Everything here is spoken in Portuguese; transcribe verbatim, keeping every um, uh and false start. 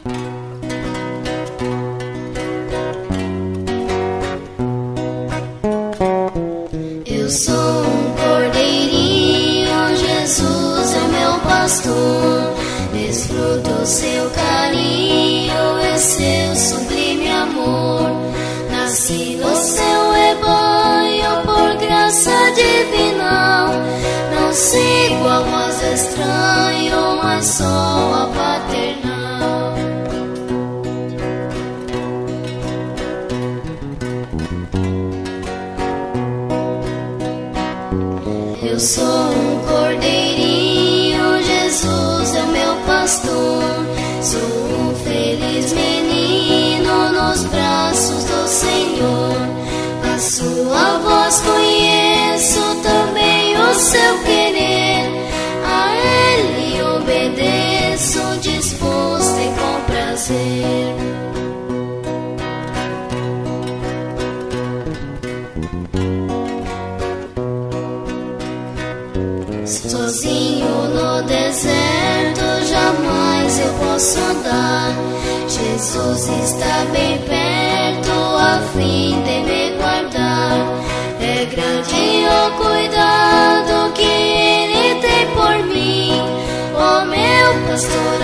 Eu sou um cordeirinho, Jesus é o meu pastor. Desfruto seu carinho e seu sublime amor. Nasci no seu rebanho por graça divina. Não sigo a voz estranha, mas sou a paternal. Eu sou um cordeirinho, Jesus é o meu pastor. Sou um feliz menino nos braços do Senhor. A sua voz conheço, também o seu querer. A Ele obedeço, disposto e com prazer. Sozinho no deserto jamais eu posso andar. Jesus está bem perto a fim de me guardar. É grande o cuidado que Ele tem por mim. O meu pastor